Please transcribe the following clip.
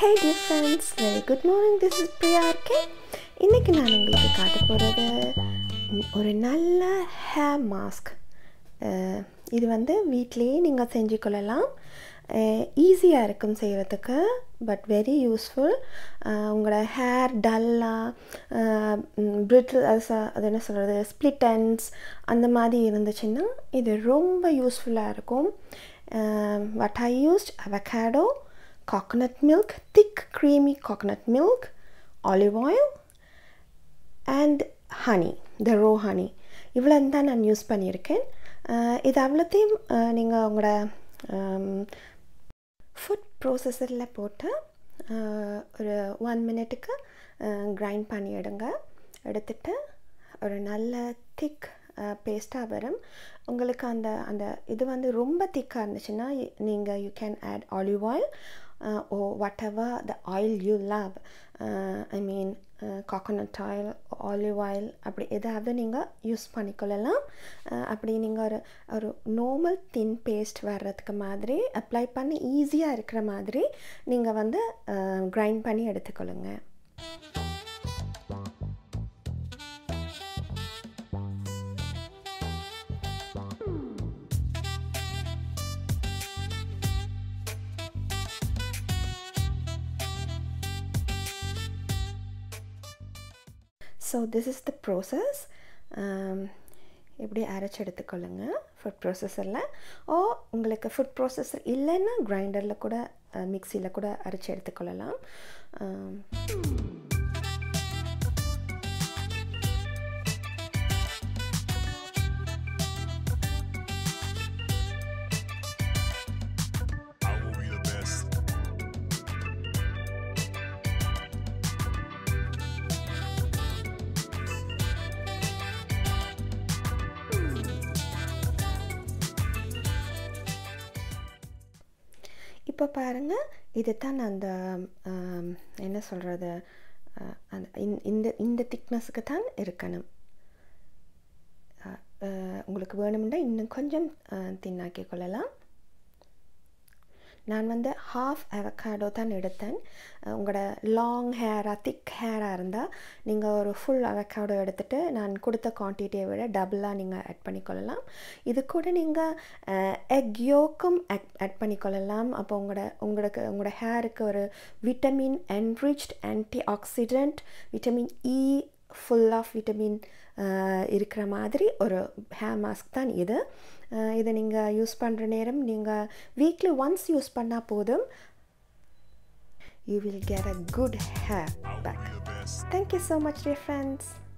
Hey dear friends, very good morning. This is PriyaRK. இன்னைக்கு நான் உங்களுக்கு காட்ட போறது ஒரு நல்ல ஹேர் மாஸ்க். இது வந்து வீட்லயே நீங்க செஞ்சு கொள்ளலாம். ஈஸியா இருக்கும் செய்யறதுக்கு, பட் வெரி யூஸ்ஃபுல். உங்களோட ஹேர் டல்லா brittle அது என்ன சொல்றது ஸ்ப்ளிட் எண்ட்ஸ் அந்த மாதிரி இருந்துச்சுன்னா இது ரொம்ப யூஸ்ஃபுல்லா இருக்கும். What I used: avocado, coconut milk, thick creamy coconut milk, olive oil and honey, the raw honey. இவ்வளவு தான் நான் யூஸ் பண்ணியிருக்கேன். இது அவ்வளோத்தையும் நீங்கள் உங்களோட ஃபுட் ப்ராசஸரில் போட்டு ஒரு 1 மினிட்டுக்கு கிரைண்ட் பண்ணி எடுத்துட்டு ஒரு நல்ல திக் பேஸ்ட்டாக வரும். உங்களுக்கு அந்த இது வந்து ரொம்ப திக்காக இருந்துச்சுன்னா நீங்கள் you can add olive oil or whatever the oil you love. I mean coconut oil, olive oil அப்படி எதாவது நீங்கள் யூஸ் பண்ணிக்கொள்ளலாம். அப்படி நீங்கள் ஒரு நார்மல் தின் பேஸ்ட் வர்றதுக்கு மாதிரி அப்ளை பண்ணி ஈஸியாக இருக்கிற மாதிரி நீங்கள் வந்து கிரைண்ட் பண்ணி எடுத்துக்கொள்ளுங்க. So this is the process. இப்படி அரைச்சி எடுத்துக்கொள்ளுங்க ஃபுட் ப்ராசஸரில். உங்களுக்கு ஃபுட் ப்ராசஸர் இல்லைன்னா கிரைண்டரில் கூட மிக்சியில் கூட அரைச்சி எடுத்துக்கொள்ளலாம். இப்போ பாருங்கள், இது தான் அந்த என்ன சொல்கிறது இந்த திக்னஸுக்கு தான் இருக்கணும். உங்களுக்கு வேணும்னா இன்னும் கொஞ்சம் தின்னாக்கி கொள்ளலாம். நான் வந்து ஹாஃப் அவகாடோ தான் எடுத்தேன். உங்களோட லாங் ஹேராக திக் ஹேராக இருந்தால் நீங்கள் ஒரு ஃபுல் அவகாடோ எடுத்துகிட்டு நான் கொடுத்த குவான்டிட்டியை விட டபுளாக நீங்கள் ஆட் பண்ணிக்கொள்ளலாம். இது கூட நீங்கள் எக் யோக்கும் ஆட் பண்ணிக்கொள்ளலாம். அப்போ உங்களோட ஹேருக்கு ஒரு vitamin enriched antioxidant vitamin E full of vitamin இருக்கிற மாதிரி ஒரு ஹேர் மாஸ்க் தான் இது. இதை நீங்கள் யூஸ் பண்ணுற நேரம் நீங்கள் வீக்லி ஒன்ஸ் யூஸ் பண்ணால் போதும். You will get a good hair back. Thank you so much, dear friends.